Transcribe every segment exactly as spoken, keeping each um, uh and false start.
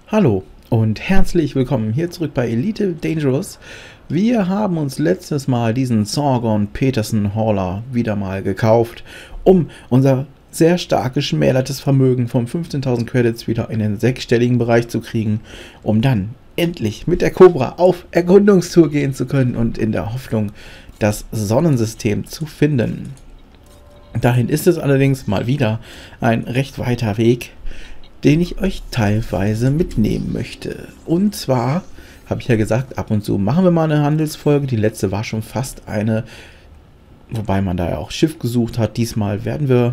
Hallo und herzlich willkommen hier zurück bei Elite Dangerous. Wir haben uns letztes Mal diesen Sorgon Peterson Hauler wieder mal gekauft, um unser sehr stark geschmälertes Vermögen von fünfzehntausend Credits wieder in den sechsstelligen Bereich zu kriegen, um dann endlich mit der Cobra auf Erkundungstour gehen zu können und in der Hoffnung, das Sonnensystem zu finden. Dahin ist es allerdings mal wieder ein recht weiter Weg, den ich euch teilweise mitnehmen möchte. Und zwar, habe ich ja gesagt, ab und zu machen wir mal eine Handelsfolge. Die letzte war schon fast eine, wobei man da ja auch Schiff gesucht hat. Diesmal werden wir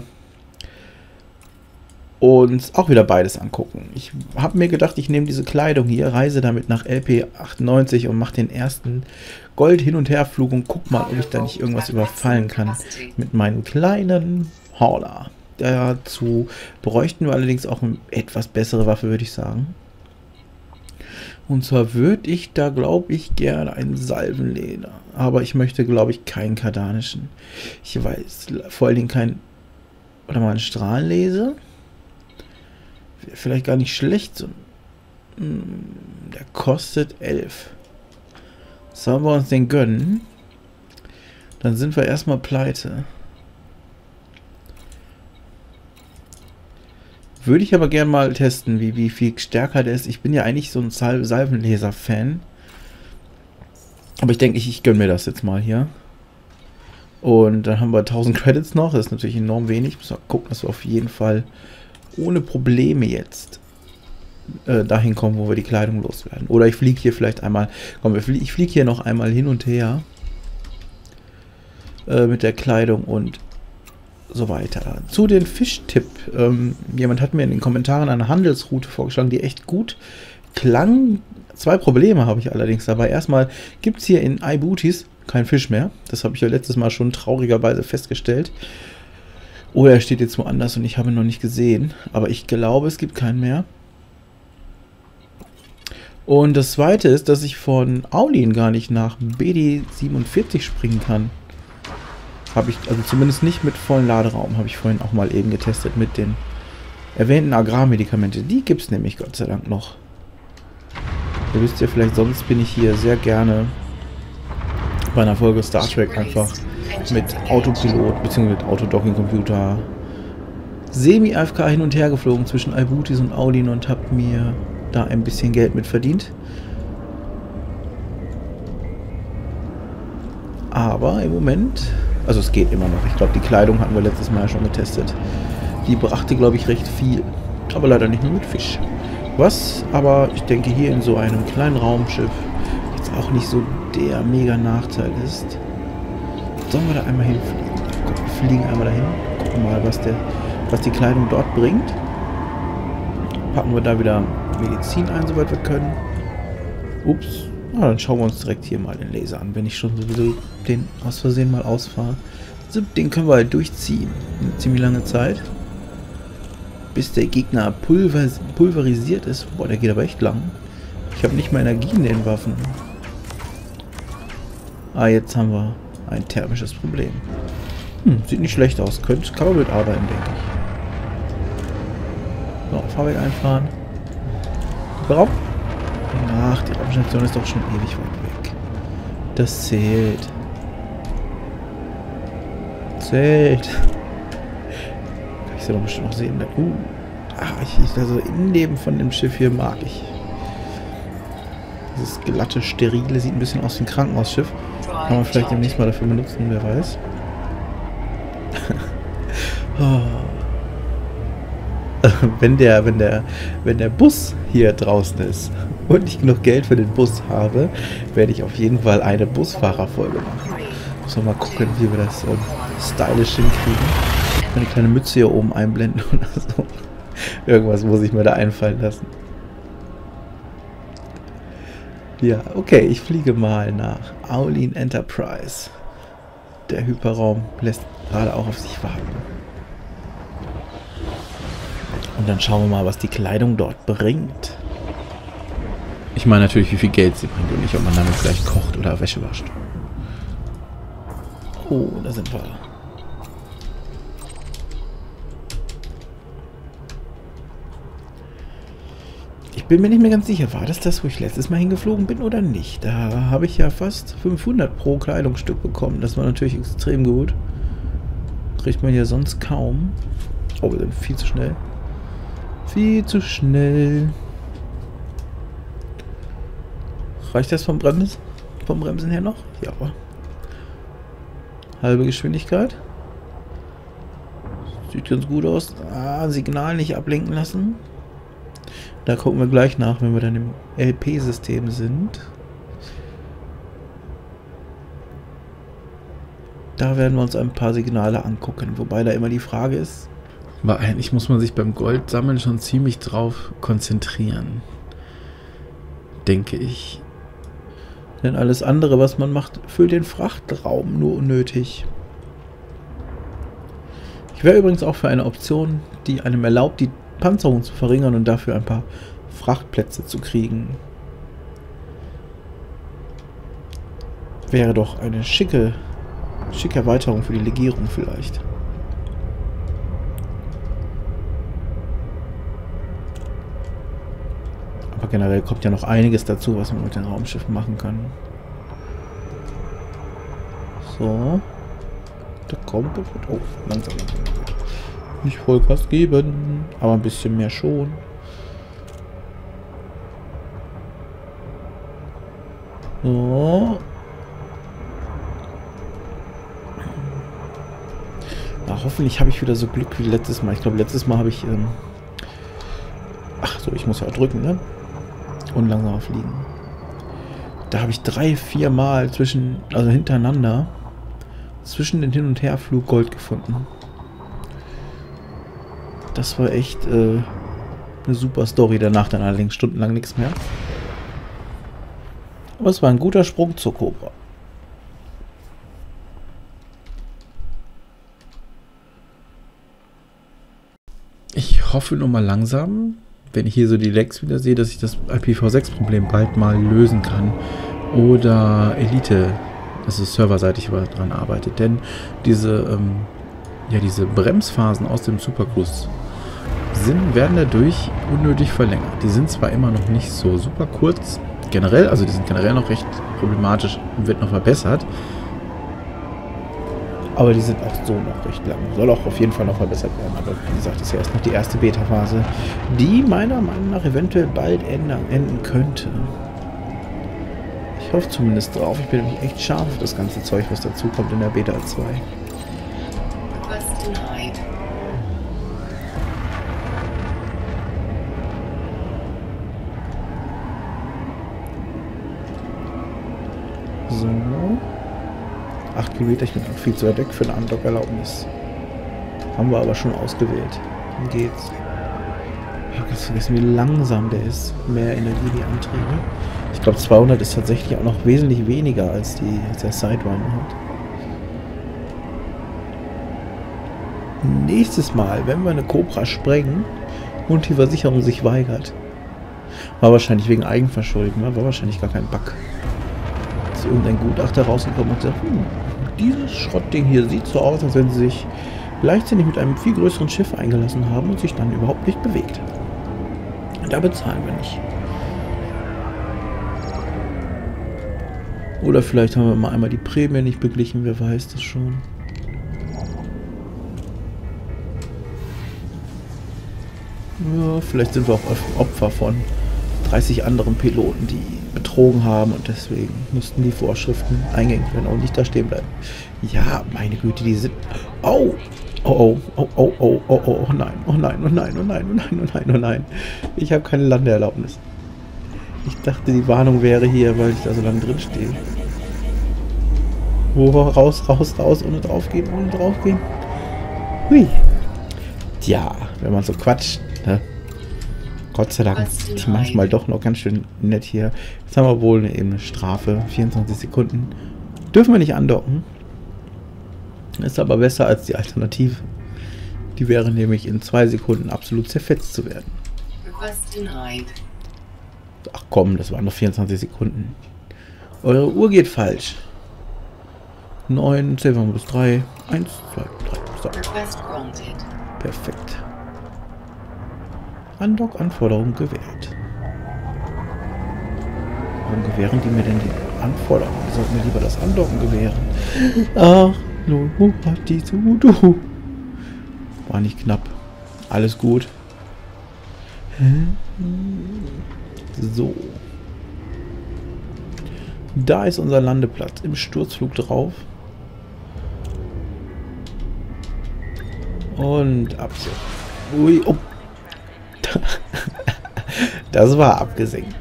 uns auch wieder beides angucken. Ich habe mir gedacht, ich nehme diese Kleidung hier, reise damit nach L P achtundneunzig und mache den ersten Gold-Hin- und Herflug und guck mal, ob ich da nicht irgendwas überfallen kann mit meinem kleinen Hauler. Dazu bräuchten wir allerdings auch eine etwas bessere Waffe, würde ich sagen. Und zwar würde ich da, glaube ich, gerne einen Salvenleder. Aber ich möchte, glaube ich, keinen kardanischen. Ich weiß vor allen Dingen kein... Oder mal einen Strahlenlaser. Wäre vielleicht gar nicht schlecht. So, der kostet elf. Sollen wir uns den gönnen? Dann sind wir erstmal pleite. Würde ich aber gerne mal testen, wie, wie viel stärker der ist. Ich bin ja eigentlich so ein Sal Salvenlaser-Fan. Aber ich denke, ich, ich gönne mir das jetzt mal hier. Und dann haben wir tausend Credits noch. Das ist natürlich enorm wenig. Müssen wir gucken, dass wir auf jeden Fall ohne Probleme jetzt äh, dahin kommen, wo wir die Kleidung loswerden. Oder ich fliege hier vielleicht einmal... Komm, ich fliege hier noch einmal hin und her. Äh, mit der Kleidung und... so weiter. Zu den Fischtipp. Ähm, jemand hat mir in den Kommentaren eine Handelsroute vorgeschlagen, die echt gut klang. Zwei Probleme habe ich allerdings dabei. Erstmal gibt es hier in iBooties kein Fisch mehr. Das habe ich ja letztes Mal schon traurigerweise festgestellt. Oder er steht jetzt woanders und ich habe ihn noch nicht gesehen. Aber ich glaube, es gibt keinen mehr. Und das zweite ist, dass ich von Aulin gar nicht nach B D siebenundvierzig springen kann. Habe ich, also zumindest nicht mit vollen Laderaum, habe ich vorhin auch mal eben getestet mit den erwähnten Agrarmedikamente. Die gibt es nämlich Gott sei Dank noch. Ihr wisst ja vielleicht, sonst bin ich hier sehr gerne bei einer Folge Star Trek einfach mit Autopilot bzw. mit Autodocking-Computer semi-A F K hin und her geflogen zwischen iBooties und Aulin und habe mir da ein bisschen Geld mit verdient. Aber im Moment... Also es geht immer noch. Ich glaube, die Kleidung hatten wir letztes Mal schon getestet. Die brachte, glaube ich, recht viel. Aber leider nicht mehr mit Fisch. Was aber, ich denke, hier in so einem kleinen Raumschiff jetzt auch nicht so der mega Nachteil ist. Sollen wir da einmal hinfliegen? Komm, wir fliegen einmal dahin. Gucken mal, was, der, was die Kleidung dort bringt. Packen wir da wieder Medizin ein, soweit wir können. Ups. Na, dann schauen wir uns direkt hier mal den Laser an, wenn ich schon sowieso den aus Versehen mal ausfahre. Den können wir halt durchziehen. Eine ziemlich lange Zeit. Bis der Gegner pulver pulverisiert ist. Boah, der geht aber echt lang. Ich habe nicht mehr Energie in den Waffen. Ah, jetzt haben wir ein thermisches Problem. Hm, sieht nicht schlecht aus. Könnte, kann man mit arbeiten, denke ich. So, Fahrwerk einfahren. Warum? Ach, die Raumstation ist doch schon ewig weit weg. Das zählt. Zählt. Kann ich sie doch bestimmt noch sehen. Uh. Ach, ich, ich, also Innenleben von dem Schiff hier mag ich. Dieses glatte, sterile sieht ein bisschen aus wie ein Krankenhausschiff. Kann man vielleicht demnächst mal dafür benutzen, wer weiß. Oh. Wenn der, wenn der, wenn der Bus hier draußen ist und ich genug Geld für den Bus habe, werde ich auf jeden Fall eine Busfahrerfolge machen. Muss man mal gucken, wie wir das so stylisch hinkriegen. Eine kleine Mütze hier oben einblenden oder so. Irgendwas muss ich mir da einfallen lassen. Ja, okay, ich fliege mal nach Aulin Enterprise. Der Hyperraum lässt gerade auch auf sich warten. Und dann schauen wir mal, was die Kleidung dort bringt. Ich meine natürlich, wie viel Geld sie bringt und nicht, ob man damit vielleicht kocht oder Wäsche wascht. Oh, da sind wir. Ich bin mir nicht mehr ganz sicher, war das das, wo ich letztes Mal hingeflogen bin oder nicht? Da habe ich ja fast fünfhundert pro Kleidungsstück bekommen. Das war natürlich extrem gut. Kriegt man ja sonst kaum. Oh, wir sind viel zu schnell. Viel zu schnell. Reicht das vom Bremsen, vom Bremsen her noch? Ja. Halbe Geschwindigkeit. Sieht ganz gut aus. Ah, Signal nicht ablenken lassen. Da gucken wir gleich nach, wenn wir dann im L P-System sind. Da werden wir uns ein paar Signale angucken. Wobei da immer die Frage ist, aber eigentlich muss man sich beim Goldsammeln schon ziemlich drauf konzentrieren. Denke ich. Denn alles andere, was man macht, füllt den Frachtraum nur unnötig. Ich wäre übrigens auch für eine Option, die einem erlaubt, die Panzerung zu verringern und dafür ein paar Frachtplätze zu kriegen. Wäre doch eine schicke, schicke Erweiterung für die Legierung vielleicht. Aber generell kommt ja noch einiges dazu, was man mit den Raumschiffen machen kann. So. Da kommt es. Oh, langsam, langsam. Nicht Vollgas geben, aber ein bisschen mehr schon. So. Na, hoffentlich habe ich wieder so Glück wie letztes Mal. Ich glaube, letztes Mal habe ich... Ähm Ach so, ich muss ja auch drücken, ne? Und langsamer fliegen. Da habe ich drei, vier Mal zwischen... Also hintereinander... zwischen den Hin- und Herflug Gold gefunden. Das war echt äh, eine super Story. Danach dann allerdings stundenlang nichts mehr. Aber es war ein guter Sprung zur Cobra. Ich hoffe nur mal langsam, wenn ich hier so die Lags wieder sehe, dass ich das I P v sechs Problem bald mal lösen kann. Oder Elite, also serverseitig daran arbeitet. Denn diese, ähm, ja, diese Bremsphasen aus dem Supercruise sind, werden dadurch unnötig verlängert. Die sind zwar immer noch nicht so super kurz, generell, also die sind generell noch recht problematisch und wird noch verbessert. Aber die sind auch so noch recht lang. Soll auch auf jeden Fall noch verbessert werden. Aber wie gesagt, das ist ja erst noch die erste Beta-Phase, die meiner Meinung nach eventuell bald ändern, enden könnte. Ich hoffe zumindest drauf. Ich bin nämlich echt scharf auf das ganze Zeug, was dazu kommt in der Beta zwei. So. acht Kilometer, ich bin noch viel zu weit weg für eine Andockerlaubnis. Haben wir aber schon ausgewählt. Dann geht's. Ich habe ganz vergessen, wie langsam der ist. Mehr Energie, die Antriebe. Ich glaube, zweihundert ist tatsächlich auch noch wesentlich weniger als, die, als der Sidewinder hat. Nächstes Mal, wenn wir eine Cobra sprengen und die Versicherung sich weigert. War wahrscheinlich wegen Eigenverschulden, war wahrscheinlich gar kein Bug. Ist irgendein Gutachter rausgekommen und gesagt, hm, dieses Schrottding hier sieht so aus, als wenn sie sich leichtsinnig mit einem viel größeren Schiff eingelassen haben und sich dann überhaupt nicht bewegt. Da bezahlen wir nicht. Oder vielleicht haben wir mal einmal die Prämie nicht beglichen, wer weiß das schon. Ja, vielleicht sind wir auch Opfer von dreißig anderen Piloten, die betrogen haben und deswegen mussten die Vorschriften eingehängt werden und nicht da stehen bleiben. Ja, meine Güte, die sind... Oh! Oh, oh, oh, oh, oh, oh, oh, oh, nein, oh nein, oh nein, oh nein, oh nein, oh nein, oh nein. Ich habe keine Landeerlaubnis. Ich dachte, die Warnung wäre hier, weil ich da so lange drin stehe. Wo, raus, raus, raus, ohne draufgehen, ohne draufgehen. Hui. Tja, wenn man so quatscht, ne? Gott sei Dank ist manchmal doch noch ganz schön nett hier. Jetzt haben wir wohl eben eine Strafe, vierundzwanzig Sekunden. Dürfen wir nicht andocken. Ist aber besser als die Alternative. Die wäre nämlich in zwei Sekunden absolut zerfetzt zu werden. Ach komm, das waren noch vierundzwanzig Sekunden. Eure Uhr geht falsch. neun, zehn bis drei, eins, zwei, drei. So. Perfekt. Andock-Anforderung gewählt. Warum gewähren die mir denn die Anforderungen? Die sollten mir lieber das Andocken gewähren. Ach, no, hat die zu du. War nicht knapp. Alles gut. So. Da ist unser Landeplatz im Sturzflug drauf. Und absenken. Ui, oh. Das war abgesenkt.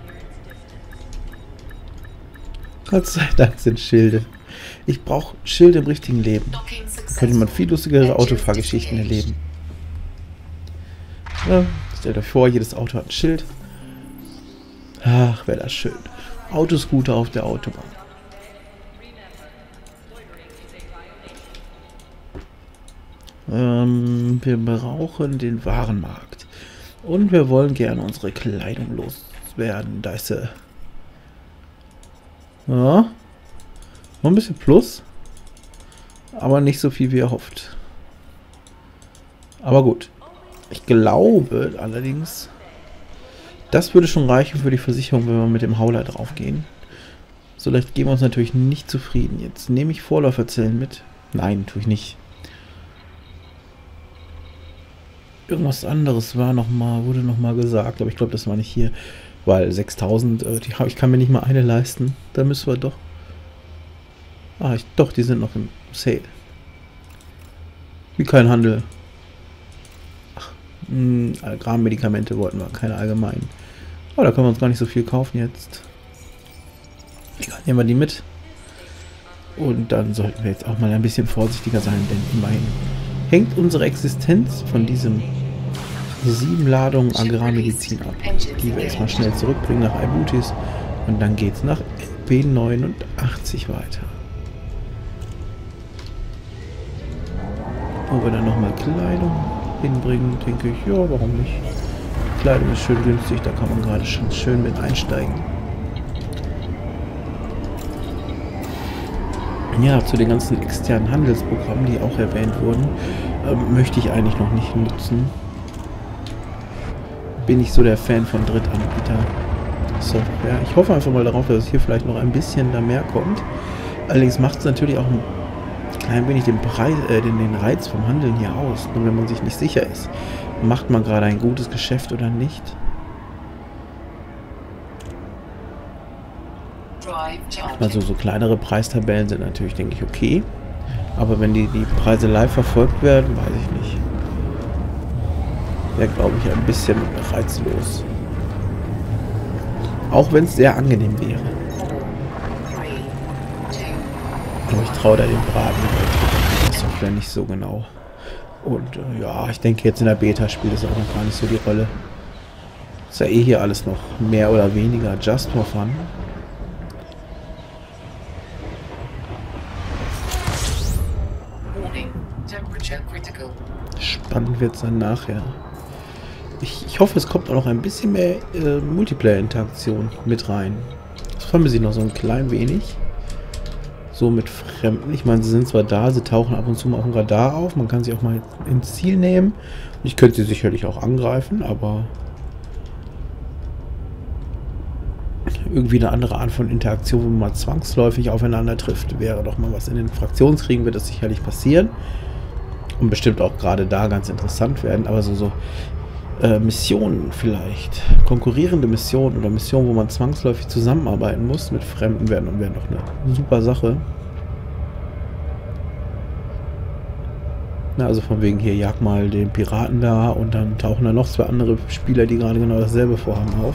Gott sei Dank sind Schilde. Ich brauche Schilde im richtigen Leben. Da könnte man viel lustigere Autofahrgeschichten erleben. Ja, stellt euch vor, jedes Auto hat ein Schild. Ach, wäre das schön. Autoscooter auf der Autobahn. Ähm, wir brauchen den Warenmarkt. Und wir wollen gerne unsere Kleidung loswerden. Da ist sie. Ja. Noch ein bisschen Plus. Aber nicht so viel wie erhofft. Aber gut. Ich glaube allerdings, das würde schon reichen für die Versicherung, wenn wir mit dem Hauler drauf gehen. So leicht geben wir uns natürlich nicht zufrieden. Jetzt nehme ich Vorläuferzellen mit. Nein, tue ich nicht. Irgendwas anderes war noch mal, wurde noch mal gesagt, aber ich glaube, das war nicht hier, weil sechstausend, äh, die, ich kann mir nicht mal eine leisten. Da müssen wir doch. Ah, ich, doch, die sind noch im Sale. Wie kein Handel. Ach, mh, Agrarmedikamente wollten wir, keine allgemeinen. Oh, da können wir uns gar nicht so viel kaufen jetzt. Egal, nehmen wir die mit. Und dann sollten wir jetzt auch mal ein bisschen vorsichtiger sein, denn immerhin hängt unsere Existenz von diesem sieben Ladungen Agrarmedizin ab, die wir jetzt mal schnell zurückbringen nach Albutis und dann geht's nach P neunundachtzig weiter. Wo wir dann nochmal Kleidung hinbringen, denke ich, ja, warum nicht? Kleidung ist schön günstig, da kann man gerade schon schön mit einsteigen. Ja, zu den ganzen externen Handelsprogrammen, die auch erwähnt wurden, ähm, möchte ich eigentlich noch nicht nutzen. Bin ich so der Fan von Drittanbieter-Software. Ich hoffe einfach mal darauf, dass es hier vielleicht noch ein bisschen da mehr kommt. Allerdings macht es natürlich auch ein klein wenig den, Preis, äh, den, den Reiz vom Handeln hier aus. Nur wenn man sich nicht sicher ist, macht man gerade ein gutes Geschäft oder nicht. Also so kleinere Preistabellen sind natürlich, denke ich, okay. Aber wenn die, die Preise live verfolgt werden, weiß ich nicht. Wäre, glaube ich, ein bisschen reizlos. Auch wenn es sehr angenehm wäre. Aber ich traue da dem Braten der Software nicht so genau. Und äh, ja, ich denke jetzt in der Beta spielt es auch noch gar nicht so die Rolle. Ist ja eh hier alles noch mehr oder weniger just for fun. Spannend wird es dann nachher. Ich, ich hoffe, es kommt auch noch ein bisschen mehr äh, Multiplayer-Interaktion mit rein. Das vermisse ich noch so ein klein wenig. So mit Fremden. Ich meine, sie sind zwar da, sie tauchen ab und zu mal auf dem Radar auf. Man kann sie auch mal ins Ziel nehmen. Ich könnte sie sicherlich auch angreifen, aber irgendwie eine andere Art von Interaktion, wo man mal zwangsläufig aufeinander trifft, wäre doch mal was. In den Fraktionskriegen wird das sicherlich passieren. Und bestimmt auch gerade da ganz interessant werden. Aber so, so äh, Missionen vielleicht. Konkurrierende Missionen oder Missionen, wo man zwangsläufig zusammenarbeiten muss mit Fremden, wären, wären doch eine super Sache. Na, also von wegen hier, jag mal den Piraten da und dann tauchen da noch zwei andere Spieler, die gerade genau dasselbe vorhaben, auf.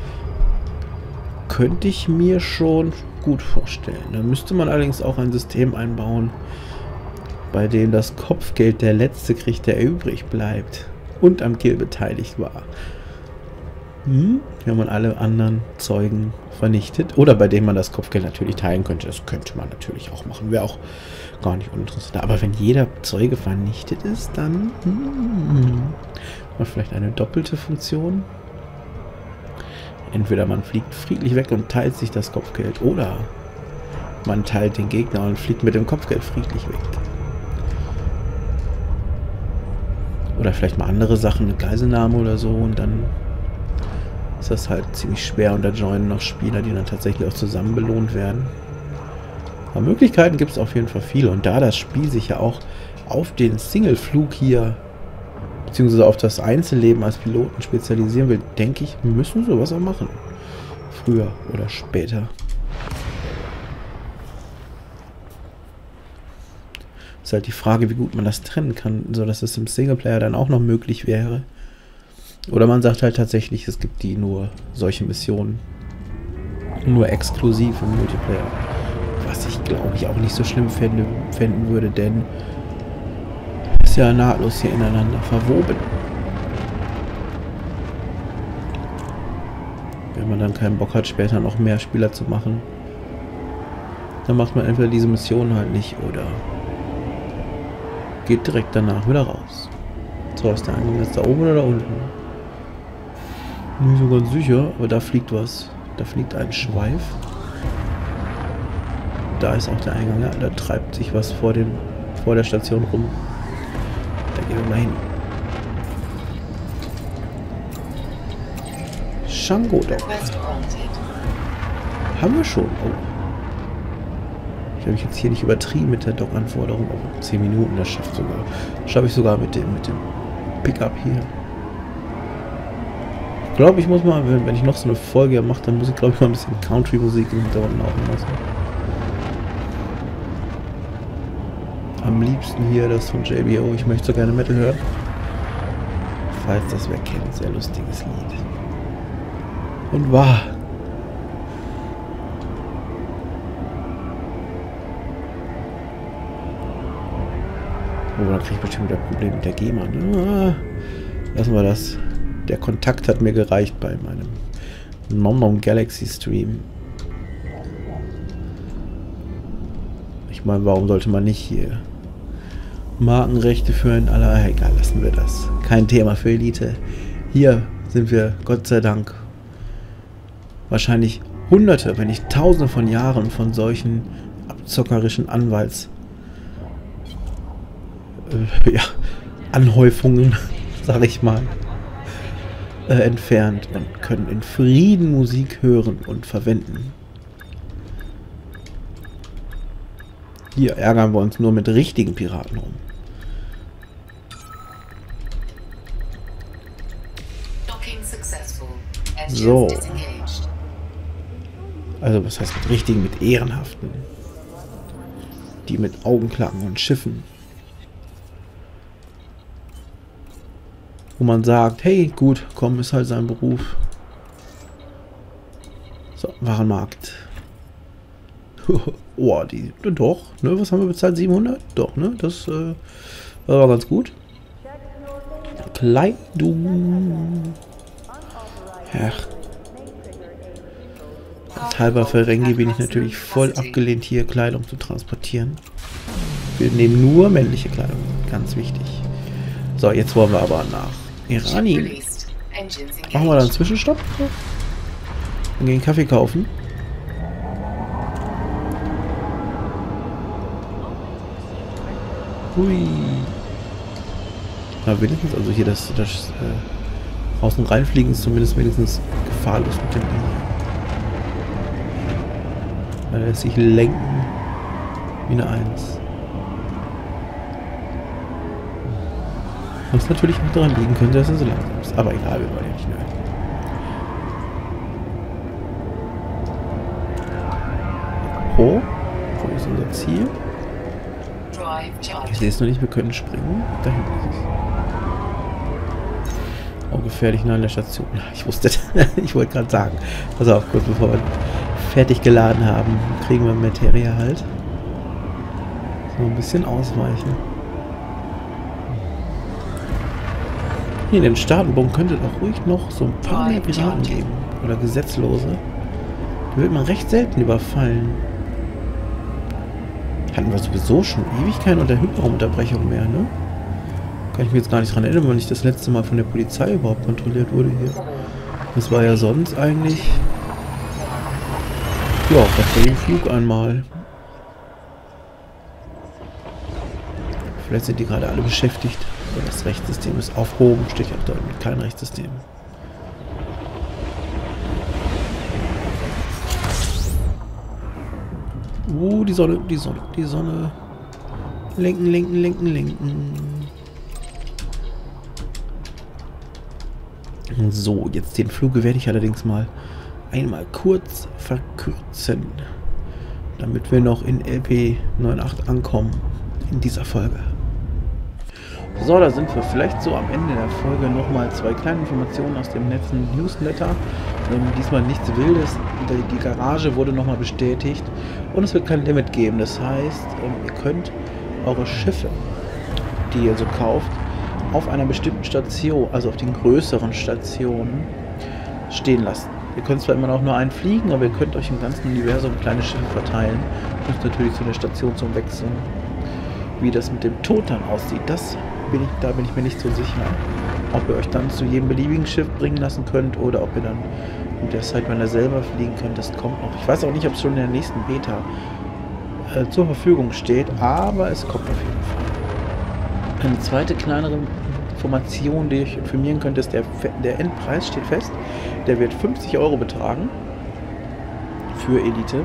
Könnte ich mir schon gut vorstellen. Da müsste man allerdings auch ein System einbauen, bei dem das Kopfgeld der Letzte kriegt, der übrig bleibt und am Kill beteiligt war. Hm? Wenn man alle anderen Zeugen vernichtet. Oder bei dem man das Kopfgeld natürlich teilen könnte. Das könnte man natürlich auch machen. Wäre auch gar nicht uninteressant. Aber wenn jeder Zeuge vernichtet ist, dann hm, hat vielleicht eine doppelte Funktion. Entweder man fliegt friedlich weg und teilt sich das Kopfgeld. Oder man teilt den Gegner und fliegt mit dem Kopfgeld friedlich weg. Oder vielleicht mal andere Sachen, eine Geiselnahme oder so und dann ist das halt ziemlich schwer, und da joinen noch Spieler, die dann tatsächlich auch zusammen belohnt werden. Aber Möglichkeiten gibt es auf jeden Fall viele, und da das Spiel sich ja auch auf den Single-Flug hier, beziehungsweise auf das Einzelleben als Piloten spezialisieren will, denke ich, müssen wir sowas auch machen. Früher oder später. Ist halt die Frage, wie gut man das trennen kann, sodass es im Singleplayer dann auch noch möglich wäre. Oder man sagt halt tatsächlich, es gibt die nur solche Missionen. Nur exklusiv im Multiplayer. Was ich, glaube ich, auch nicht so schlimm fände, fänden würde, denn ist ja nahtlos hier ineinander verwoben. Wenn man dann keinen Bock hat, später noch mehr Spieler zu machen, dann macht man entweder diese Mission halt nicht oder geht direkt danach wieder raus. So, ist der Eingang jetzt da oben oder da unten? Nicht so ganz sicher, aber da fliegt was. Da fliegt ein Schweif. Da ist auch der Eingang. Ja, da treibt sich was vor, dem, vor der Station rum. Da gehen wir mal hin. Shango Dock. Haben wir schon. Oh. Ich habe mich jetzt hier nicht übertrieben mit der Dock-Anforderung. Oh, zehn Minuten, das schafft sogar. Schaffe ich sogar mit dem, mit dem Pickup hier. Ich glaube, ich muss mal, wenn, wenn ich noch so eine Folge mache, dann muss ich, glaube ich, mal ein bisschen Country-Musik im Hintergrund laufen lassen. Am liebsten hier das von J B O. Ich möchte so gerne Metal hören. Falls das wer kennt, sehr lustiges Lied. Und wahr. Oh, dann kriege ich bestimmt wieder ein Problem mit der GEMA. Ne? Lassen wir das. Der Kontakt hat mir gereicht bei meinem Non-Non Galaxy Stream. Ich meine, warum sollte man nicht hier Markenrechte für ein aller... Egal, lassen wir das. Kein Thema für Elite. Hier sind wir, Gott sei Dank, wahrscheinlich Hunderte, wenn nicht Tausende von Jahren von solchen abzockerischen Anwalts... Äh, ja, Anhäufungen, sag ich mal, äh, entfernt und können in Frieden Musik hören und verwenden. Hier ärgern wir uns nur mit richtigen Piraten rum. So. Also was heißt mit richtigen, mit ehrenhaften. Die mit Augenklappen und Schiffen. Wo man sagt, hey, gut, komm, ist halt sein Beruf. So, Warenmarkt. Oh, die, doch, ne, was haben wir bezahlt? siebenhundert? Doch, ne, das äh, war ganz gut. Kleidung. Ach. Als halber Ferengi bin ich natürlich voll abgelehnt, hier Kleidung zu transportieren. Wir nehmen nur männliche Kleidung, ganz wichtig. So, jetzt wollen wir aber nach Irani. Machen wir da einen Zwischenstopp? Und gehen Kaffee kaufen. Hui. Na, wenigstens, also hier das, das äh, Außen reinfliegen ist zumindest wenigstens gefahrlos mit dem Ding. Weil er lässt sich lenken wie eine Eins. Was natürlich auch daran liegen könnte, dass er so langsam ist. Aber egal, wir wollen ja nicht mehr. Oh, wo ist unser Ziel? Ich sehe es noch nicht, wir können springen. Da hinten ist es. Oh, gefährlich nah an der Station. Ich wusste, ich wollte gerade sagen. Pass auf, kurz bevor wir fertig geladen haben, kriegen wir Materia halt. So ein bisschen ausweichen. Hier in den Staatenbunker könnte doch ruhig noch so ein paar mehr Piraten geben. Oder Gesetzlose. Die wird man recht selten überfallen. Hatten wir sowieso schon ewig keine Hyperraumunterbrechung mehr, ne? Kann ich mir jetzt gar nicht dran erinnern, wann ich das letzte Mal von der Polizei überhaupt kontrolliert wurde hier. Das war ja sonst eigentlich... Ja, bei dem Flug einmal. Vielleicht sind die gerade alle beschäftigt. Das Rechtssystem ist aufgehoben, steht ja da mit kein Rechtssystem. Uh, die Sonne, die Sonne, die Sonne. Lenken, lenken, lenken, lenken. So, jetzt den Flug werde ich allerdings mal einmal kurz verkürzen, damit wir noch in L P acht ankommen in dieser Folge. So, da sind wir vielleicht so am Ende der Folge nochmal zwei kleine Informationen aus dem letzten Newsletter. Ähm, diesmal nichts Wildes. Die, die Garage wurde nochmal bestätigt und es wird kein Limit geben. Das heißt, ähm, ihr könnt eure Schiffe, die ihr so kauft, auf einer bestimmten Station, also auf den größeren Stationen, stehen lassen. Ihr könnt zwar immer noch nur einen fliegen, aber ihr könnt euch im ganzen Universum kleine Schiffe verteilen. Müsst natürlich zu der Station zum Wechseln. Wie das mit dem Tod dann aussieht, das bin ich, da bin ich mir nicht so sicher. Ob ihr euch dann zu jedem beliebigen Schiff bringen lassen könnt oder ob ihr dann mit der Sidewinder selber fliegen könnt, das kommt noch. Ich weiß auch nicht, ob es schon in der nächsten Beta äh, zur Verfügung steht, aber es kommt auf jeden Fall. Eine zweite kleinere Information, die ich informieren könnte, ist, der, der Endpreis steht fest. Der wird fünfzig Euro betragen für Elite.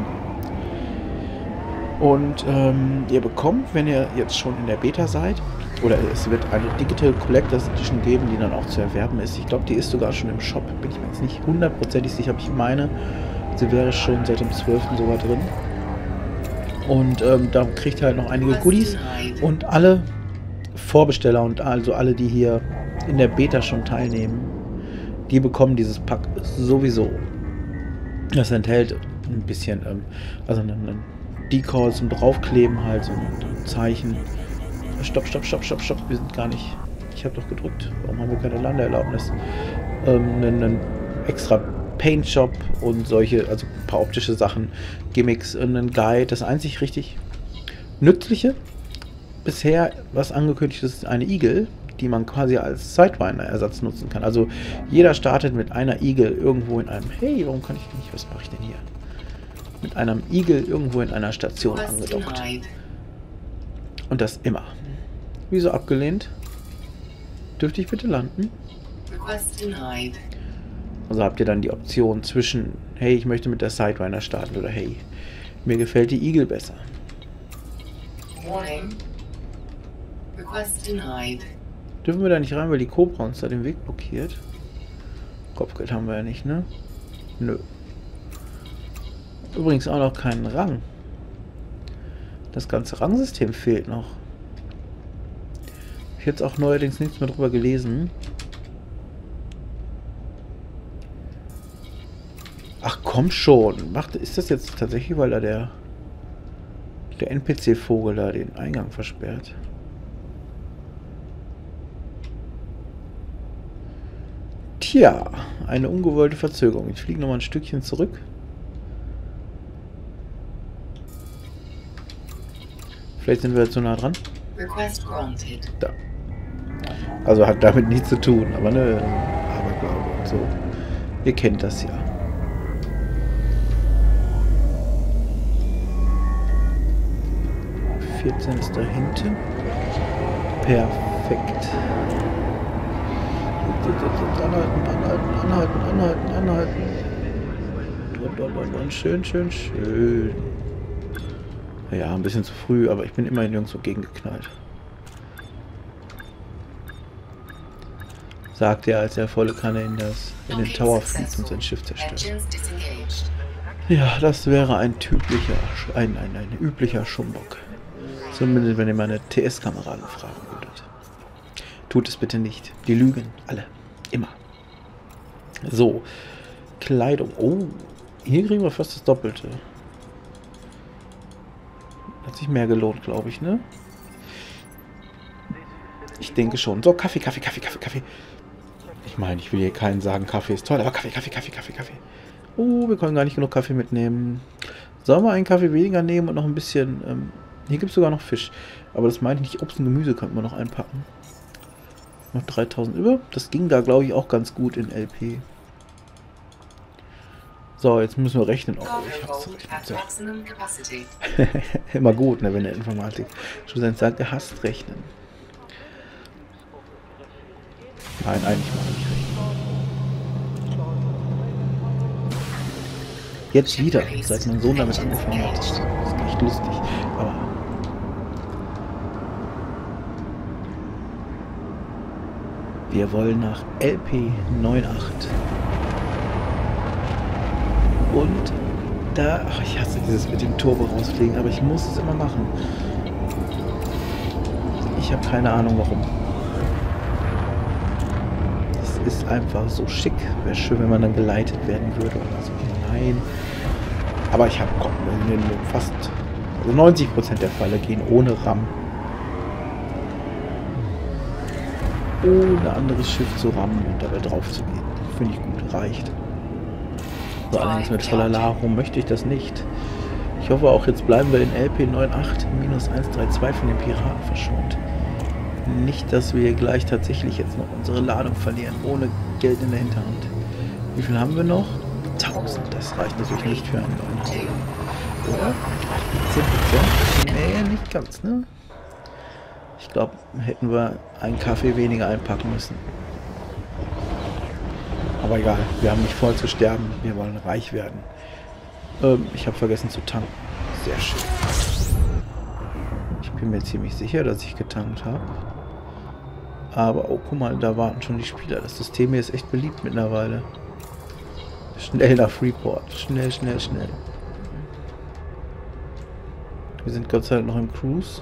Und ähm, ihr bekommt, wenn ihr jetzt schon in der Beta seid, oder es wird eine Digital Collectors Edition geben, die dann auch zu erwerben ist. Ich glaube, die ist sogar schon im Shop, bin ich mir jetzt nicht hundertprozentig sicher, aber ich meine, sie wäre schon seit dem zwölften sogar drin. Und ähm, da kriegt ihr halt noch einige Goodies und alle Vorbesteller und also alle, die hier in der Beta schon teilnehmen, die bekommen dieses Pack sowieso. Das enthält ein bisschen, ähm, also einen Decal zum Draufkleben halt, so ein Zeichen. Stopp, stopp, stopp, stopp, stopp, wir sind gar nicht. Ich habe doch gedrückt. Warum haben wir keine Landeerlaubnis? Ähm, einen, einen extra Paint Shop und solche, also ein paar optische Sachen, Gimmicks, einen Guide. Das einzig richtig Nützliche bisher, was angekündigt ist, ist eine Eagle, die man quasi als Sidewinder-Ersatz nutzen kann. Also jeder startet mit einer Eagle irgendwo in einem. Hey, warum kann ich nicht? Was mache ich denn hier? Mit einem Eagle irgendwo in einer Station angedockt. Und das immer. Wieso abgelehnt? Dürfte ich bitte landen? Also habt ihr dann die Option zwischen, hey, ich möchte mit der Sidewinder starten oder hey, mir gefällt die Eagle besser. Dürfen wir da nicht rein, weil die Cobra uns da den Weg blockiert? Kopfgeld haben wir ja nicht, ne? Nö. Übrigens auch noch keinen Rang. Das ganze Rangsystem fehlt noch. Ich habe jetzt auch neuerdings nichts mehr drüber gelesen. Ach komm schon. Macht, ist das jetzt tatsächlich, weil da der der N P C-Vogel da den Eingang versperrt? Tja, eine ungewollte Verzögerung. Ich fliege noch mal ein Stückchen zurück. Vielleicht sind wir jetzt so nah dran. Da. Also hat damit nichts zu tun, aber ne, Aberglaube und so. Ihr kennt das ja. vierzehn ist da hinten. Perfekt. Anhalten, anhalten, anhalten, anhalten, anhalten. Und, und, und, und. Schön, schön, schön. Ja, ein bisschen zu früh, aber ich bin immerhin nirgendwo gegengeknallt. Sagt er, als er volle Kanne in, das, in den Tower fliegt und sein Schiff zerstört. Ja, das wäre ein typischer, ein, ein, ein üblicher Schumbock. Zumindest, wenn ihr meine T S-Kameraden fragen würdet. Tut es bitte nicht. Die lügen. Alle. Immer. So. Kleidung. Oh. Hier kriegen wir fast das Doppelte. Hat sich mehr gelohnt, glaube ich, ne? Ich denke schon. So, Kaffee, Kaffee, Kaffee, Kaffee, Kaffee. Ich meine, ich will hier keinen sagen, Kaffee ist toll, aber Kaffee, Kaffee, Kaffee, Kaffee, Kaffee. Oh, wir können gar nicht genug Kaffee mitnehmen. Sollen wir einen Kaffee weniger nehmen und noch ein bisschen... Ähm, hier gibt es sogar noch Fisch. Aber das meine ich nicht. Obst und Gemüse könnten wir noch einpacken. Noch dreitausend über. Das ging da, glaube ich, auch ganz gut in L P. So, jetzt müssen wir rechnen. Oh, ich hab's gerechnet. So. Immer gut, ne, wenn der Informatik Student sagt, er hasst Rechnen. Nein, eigentlich mal nicht rechnen. Jetzt wieder, seit mein Sohn damit angefangen hat. echt lustig. Aber wir wollen nach L P achtundneunzig. Und da, ach, ich hasse dieses mit dem Turbo rausfliegen, aber ich muss es immer machen. Ich habe keine Ahnung warum. Es ist einfach so schick. Wäre schön, wenn man dann geleitet werden würde oder so. Nein. Aber ich habe fast also neunzig Prozent der Falle gehen ohne RAM. Ohne anderes Schiff zu rammen und dabei drauf zu gehen. Finde ich gut, reicht. So, allerdings mit voller Ladung möchte ich das nicht. Ich hoffe auch, jetzt bleiben wir in L P achtundneunzig minus eins drei zwei von den Piraten verschont. Nicht, dass wir gleich tatsächlich jetzt noch unsere Ladung verlieren, ohne Geld in der Hinterhand. Wie viel haben wir noch? tausend. Das reicht natürlich nicht für einen neuen Hauen. Oder? zehn Prozent? Nee, nicht ganz, ne? Ich glaube, hätten wir einen Kaffee weniger einpacken müssen. Aber egal, wir haben nicht voll zu sterben, wir wollen reich werden. Ähm, ich habe vergessen zu tanken. Sehr schön. Ich bin mir ziemlich sicher, dass ich getankt habe. Aber, oh, guck mal, da warten schon die Spieler. Das System hier ist echt beliebt mittlerweile. Schnell nach Freeport. Schnell, schnell, schnell. Wir sind Gott sei Dank noch im Cruise.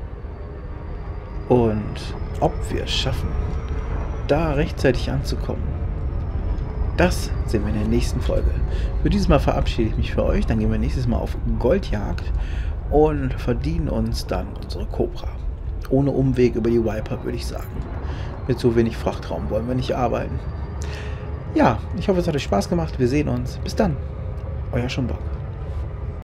Und ob wir es schaffen, da rechtzeitig anzukommen, das sehen wir in der nächsten Folge. Für dieses Mal verabschiede ich mich für euch. Dann gehen wir nächstes Mal auf Goldjagd und verdienen uns dann unsere Cobra. Ohne Umweg über die Viper, würde ich sagen. Mit so wenig Frachtraum wollen wir nicht arbeiten. Ja, ich hoffe, es hat euch Spaß gemacht. Wir sehen uns. Bis dann. Euer Schomburg.